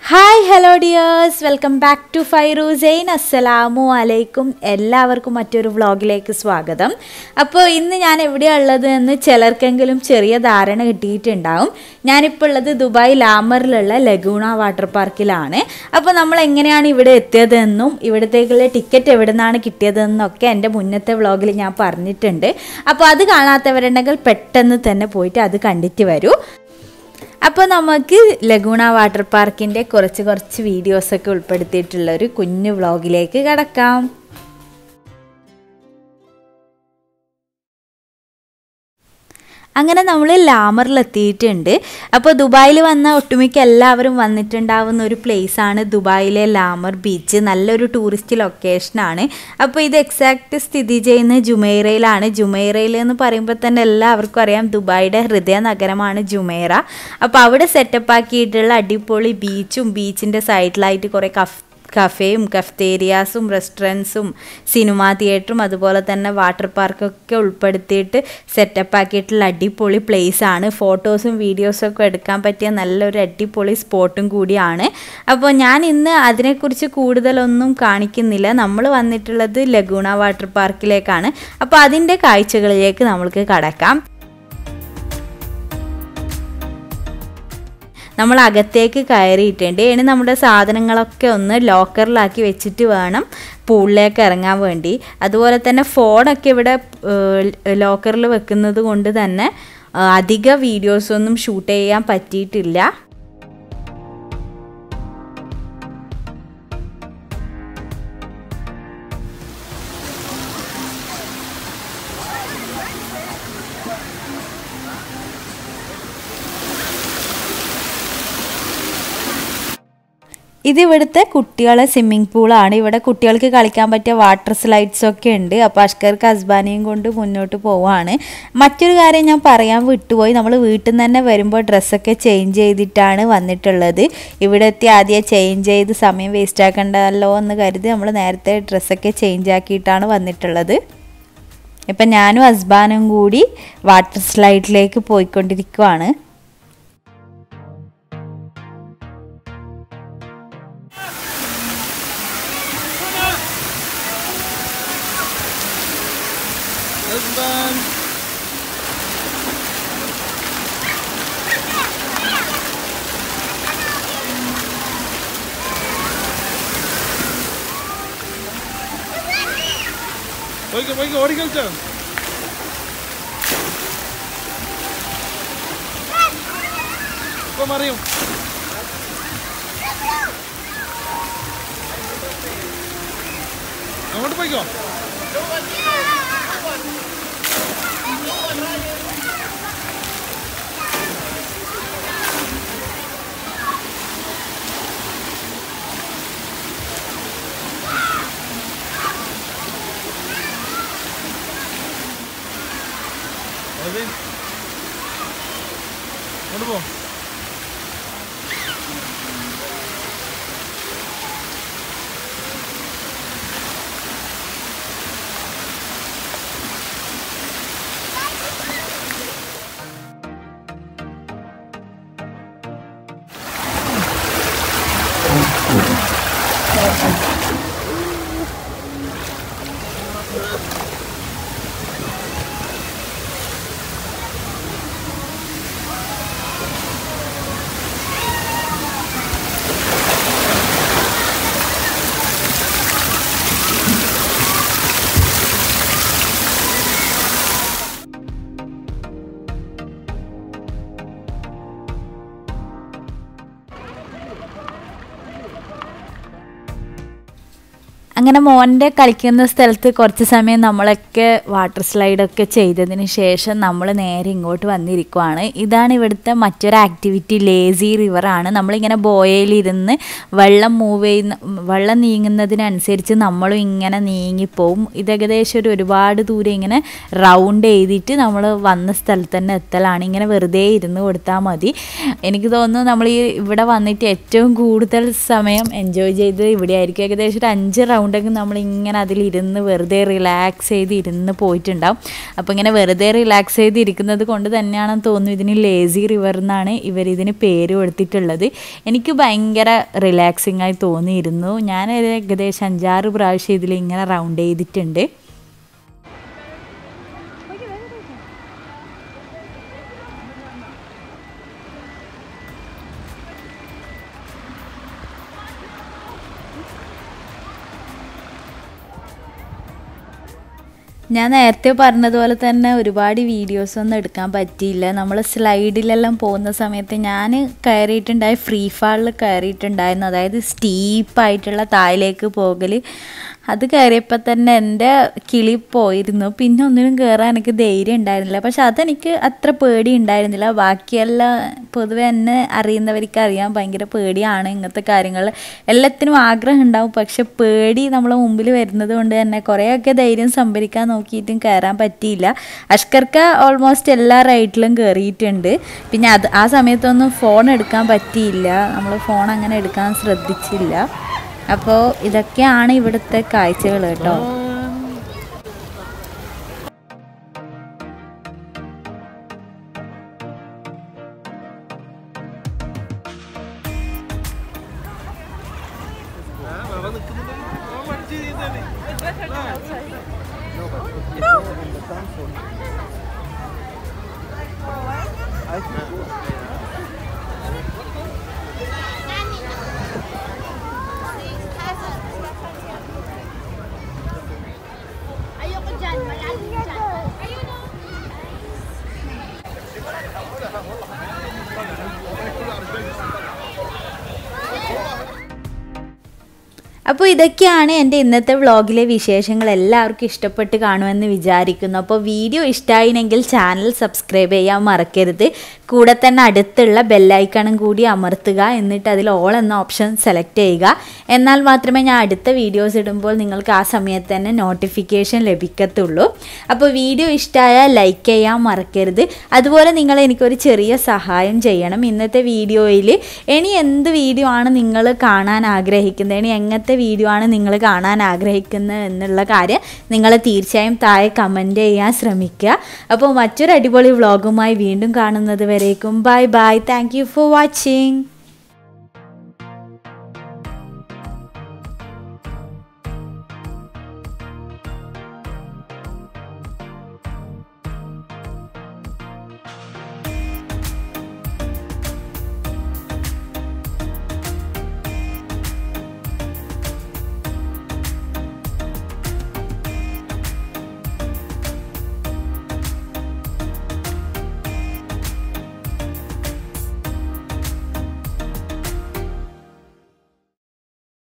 Hi, hello dears. Welcome back to fairuzaynuae. Assalamu alaikum. എല്ലാവർക്കും മറ്റൊരു വ്ളോഗിലേക്ക് സ്വാഗതം. അപ്പോൾ ഇന്ന് ഞാൻ എവിടെയാണ് ഉള്ളത് എന്ന് ചിലർക്കെങ്കിലും ചെറിയ ധാരണ കിട്ടിയിട്ടുണ്ടാവും. ഞാനിപ്പോൾ ഉള്ളത് ദുബായ് ലാമറിലുള്ള ലഗൂണ വാട്ടർ പാർക്കിലാണ്. അപ്പോൾ നമ്മൾ എങ്ങനെയാണ് ഇവിടെ എത്തിയതെന്നും ഇവിടത്തേക്കുള്ള ടിക്കറ്റ് എവിടെ നിന്നാണ് കിട്ടിയതെന്നൊക്കെ എൻ്റെ മുന്നത്തെ വ്ളോഗിൽ ഞാൻ പറഞ്ഞിട്ടുണ്ട്. അപ്പോൾ അത് കാണാത്തവരുണ്ടെങ്കിൽ പെട്ടെന്ന് തന്നെ പോയിട്ട് അത് കണ്ടിട്ട് വരൂ. അപ്പോൾ നമുക്ക് ലഗൂണ വാട്ടർ പാർക്കിൻ്റെ കുറച്ച് വീഡിയോസൊക്കെ ഉൾപ്പെടുത്തിയിട്ടുള്ളൊരു കുഞ്ഞു വ്ളോഗിലേക്ക് കടക്കാം. അങ്ങനെ നമ്മൾ ലാമറിലെത്തിയിട്ടുണ്ട്. അപ്പോൾ ദുബായിൽ വന്ന ഒട്ടുമിക്ക എല്ലാവരും വന്നിട്ടുണ്ടാവുന്ന ഒരു പ്ലേസാണ് ദുബായിലെ ലാമർ ബീച്ച്. നല്ലൊരു ടൂറിസ്റ്റ് ലൊക്കേഷനാണ്. അപ്പോൾ ഇത് എക്സാക്റ്റ് സ്ഥിതി ചെയ്യുന്നത് ജുമൈറയിലാണ്. ജുമൈറയിൽ എന്ന് പറയുമ്പോൾ തന്നെ എല്ലാവർക്കും അറിയാം ദുബായിയുടെ ഹൃദയ നഗരമാണ് ജുമൈറ. അപ്പോൾ അവിടെ സെറ്റപ്പ് ആക്കിയിട്ടുള്ള അടിപൊളി ബീച്ചും ബീച്ചിൻ്റെ സൈഡിലായിട്ട് കുറേ കഫേയും കഫ്തേരിയാസും റെസ്റ്റോറൻറ്റ്സും സിനിമാ തിയേറ്ററും അതുപോലെ തന്നെ വാട്ടർ പാർക്കൊക്കെ ഉൾപ്പെടുത്തിയിട്ട് സെറ്റപ്പ് ആക്കിയിട്ടുള്ള അടിപൊളി പ്ലേസാണ്. ഫോട്ടോസും വീഡിയോസൊക്കെ എടുക്കാൻ പറ്റിയ നല്ലൊരു അടിപൊളി സ്പോട്ടും കൂടിയാണ്. അപ്പോൾ ഞാൻ ഇന്ന് അതിനെക്കുറിച്ച് കൂടുതലൊന്നും കാണിക്കുന്നില്ല. നമ്മൾ വന്നിട്ടുള്ളത് ലഗൂണ വാട്ടർ പാർക്കിലേക്കാണ്. അപ്പോൾ അതിൻ്റെ കാഴ്ചകളിലേക്ക് നമ്മൾക്ക് കടക്കാം. നമ്മൾ അകത്തേക്ക് കയറിയിട്ടുണ്ട്. ഇനി നമ്മുടെ സാധനങ്ങളൊക്കെ ഒന്ന് ലോക്കറിലാക്കി വെച്ചിട്ട് വേണം പൂളിലേക്ക് ഇറങ്ങാൻ വേണ്ടി. അതുപോലെ തന്നെ ഫോണൊക്കെ ഇവിടെ ലോക്കറിൽ വെക്കുന്നത് കൊണ്ട് തന്നെ അധിക വീഡിയോസൊന്നും ഷൂട്ട് ചെയ്യാൻ പറ്റിയിട്ടില്ല. ഇതിവിടുത്തെ കുട്ടികളെ സ്വിമ്മിംഗ് പൂളാണ്. ഇവിടെ കുട്ടികൾക്ക് കളിക്കാൻ പറ്റിയ വാട്ടർ സ്ലൈഡ്സൊക്കെ ഉണ്ട്. അപ്പോൾ അഷ്കർക്ക് ഹസ്ബാനെയും കൊണ്ട് മുന്നോട്ട് പോവുകയാണ്. മറ്റൊരു കാര്യം ഞാൻ പറയാൻ വിട്ടുപോയി. നമ്മൾ വീട്ടിൽ നിന്ന് തന്നെ വരുമ്പോൾ ഡ്രസ്സൊക്കെ ചേഞ്ച് ചെയ്തിട്ടാണ് വന്നിട്ടുള്ളത്. ഇവിടെ എത്തി ആദ്യം ചേഞ്ച് ചെയ്ത് സമയം വേസ്റ്റ് ആക്കണ്ടല്ലോ എന്ന് കരുതി നമ്മൾ നേരത്തെ ഡ്രസ്സൊക്കെ ചേഞ്ച് ആക്കിയിട്ടാണ് വന്നിട്ടുള്ളത്. ഇപ്പം ഞാനും ഹസ്ബാനും കൂടി വാട്ടർ സ്ലൈഡിലേക്ക് പോയിക്കൊണ്ടിരിക്കുവാണ്. ഓടി കളിച്ചോ? ഇപ്പൊ മറിയും. അങ്ങോട്ട് പോയിക്കോ. അങ്ങോട്ട് പോ. അങ്ങനെ മോൻ്റെ കളിക്കുന്ന സ്ഥലത്ത് കുറച്ച് സമയം നമ്മളൊക്കെ വാട്ടർ സ്ലൈഡൊക്കെ ചെയ്തതിന് ശേഷം നമ്മൾ നേരെ ഇങ്ങോട്ട് വന്നിരിക്കുവാണ്. ഇതാണ് ഇവിടുത്തെ മറ്റൊരു ആക്ടിവിറ്റി, ലേസി റിവറാണ്. നമ്മളിങ്ങനെ ബോയയിലിരുന്ന് വെള്ളം നീങ്ങുന്നതിനനുസരിച്ച് നമ്മളും ഇങ്ങനെ നീങ്ങിപ്പോവും. ഇത് ഏകദേശം ഒരുപാട് ദൂരം ഇങ്ങനെ റൗണ്ട് ചെയ്തിട്ട് നമ്മൾ വന്ന സ്ഥലത്ത് തന്നെ എത്തലാണ്. ഇങ്ങനെ വെറുതെ ഇരുന്ന് കൊടുത്താൽ മതി. എനിക്ക് തോന്നുന്നു നമ്മൾ ഇവിടെ വന്നിട്ട് ഏറ്റവും കൂടുതൽ സമയം എൻജോയ് ചെയ്ത് ഇവിടെ ആയിരിക്കും. ഏകദേശം ഒരു 5 റൗണ്ട് റൗണ്ടെങ്കിൽ നമ്മളിങ്ങനെ അതിലിരുന്ന് വെറുതെ റിലാക്സ് ചെയ്ത് ഇരുന്ന് പോയിട്ടുണ്ടാവും. അപ്പോൾ ഇങ്ങനെ വെറുതെ റിലാക്സ് ചെയ്ത് ഇരിക്കുന്നത് കൊണ്ട് തന്നെയാണെന്ന് തോന്നുന്നു ഇതിന് ലേസി റിവർ എന്നാണ് ഇവരിതിന് പേര് കൊടുത്തിട്ടുള്ളത്. എനിക്ക് ഭയങ്കര റിലാക്സിങ് ആയി തോന്നിയിരുന്നു. ഞാൻ ഏകദേശം 5-6 പ്രാവശ്യം ഇതിൽ ഇങ്ങനെ റൗണ്ട് ചെയ്തിട്ടുണ്ട്. ഞാൻ നേരത്തെ പറഞ്ഞതുപോലെ തന്നെ ഒരുപാട് വീഡിയോസൊന്നും എടുക്കാൻ പറ്റിയില്ല. നമ്മൾ സ്ലൈഡിലെല്ലാം പോകുന്ന സമയത്ത് ഞാൻ കയറിയിട്ടുണ്ടായി, ഫ്രീ ഫാളിൽ കയറിയിട്ടുണ്ടായിരുന്നു. അതായത് സ്റ്റീപ്പായിട്ടുള്ള താഴേക്ക് പോകൽ. അത് കയറിയപ്പോൾ തന്നെ എൻ്റെ കിളി പോയിരുന്നു. പിന്നെ ഒന്നിനും കയറാൻ എനിക്ക് ധൈര്യം ഉണ്ടായിരുന്നില്ല. പക്ഷെ അതെനിക്ക് അത്ര പേടി ഉണ്ടായിരുന്നില്ല. ബാക്കിയെല്ലാം പൊതുവെ എന്നെ അറിയുന്നവർക്ക് അറിയാം, ഭയങ്കര പേടിയാണ് ഇങ്ങനത്തെ കാര്യങ്ങൾ. എല്ലാത്തിനും ആഗ്രഹം ഉണ്ടാവും, പക്ഷെ പേടി നമ്മളെ മുമ്പിൽ വരുന്നത് കൊണ്ട് തന്നെ കുറേയൊക്കെ ധൈര്യം സംഭരിക്കാൻ നോക്കിയിട്ടും കയറാൻ പറ്റിയില്ല. അഷ്കർക്ക ഓൾമോസ്റ്റ് എല്ലാ റൈഡിലും കയറിയിട്ടുണ്ട്. പിന്നെ ആ സമയത്തൊന്നും ഫോൺ എടുക്കാൻ പറ്റിയില്ല. നമ്മൾ ഫോൺ അങ്ങനെ എടുക്കാൻ ശ്രദ്ധിച്ചില്ല. അപ്പോൾ ഇതൊക്കെയാണ് ഇവിടുത്തെ കാഴ്ചകൾ കേട്ടോ. അപ്പോൾ ഇതൊക്കെയാണ് എൻ്റെ ഇന്നത്തെ വ്ളോഗിലെ വിശേഷങ്ങൾ. എല്ലാവർക്കും ഇഷ്ടപ്പെട്ട് കാണുമെന്ന് വിചാരിക്കുന്നു. അപ്പോൾ വീഡിയോ ഇഷ്ടമായിനെങ്കിൽ ചാനൽ സബ്സ്ക്രൈബ് ചെയ്യാൻ മറക്കരുത്. കൂടെ തന്നെ അടുത്തുള്ള ബെല്ലൈക്കണും കൂടി അമർത്തുക. എന്നിട്ട് അതിൽ ഓൾ എന്ന ഓപ്ഷൻ സെലക്ട് ചെയ്യുക. എന്നാൽ മാത്രമേ ഞാൻ അടുത്ത വീഡിയോസ് ഇടുമ്പോൾ നിങ്ങൾക്ക് ആ സമയത്ത് തന്നെ നോട്ടിഫിക്കേഷൻ ലഭിക്കത്തുള്ളൂ. അപ്പോൾ വീഡിയോ ഇഷ്ടമായാൽ ലൈക്ക് ചെയ്യാൻ മറക്കരുത്. അതുപോലെ നിങ്ങൾ എനിക്കൊരു ചെറിയ സഹായം ചെയ്യണം. ഇന്നത്തെ വീഡിയോയിൽ ഇനി എന്ത് വീഡിയോ ആണ് നിങ്ങൾ കാണാൻ ആഗ്രഹിക്കുന്നത്, ഇനി എങ്ങനത്തെ വീഡിയോ ആണ് നിങ്ങൾ കാണാൻ ആഗ്രഹിക്കുന്നത് എന്നുള്ള കാര്യം നിങ്ങൾ തീർച്ചയായും താഴെ കമൻറ്റ് ചെയ്യാൻ ശ്രമിക്കുക. അപ്പോൾ മറ്റൊരു അടിപൊളി വ്ളോഗുമായി വീണ്ടും കാണുന്നത് വരേക്കും bye bye. Thank you for watching.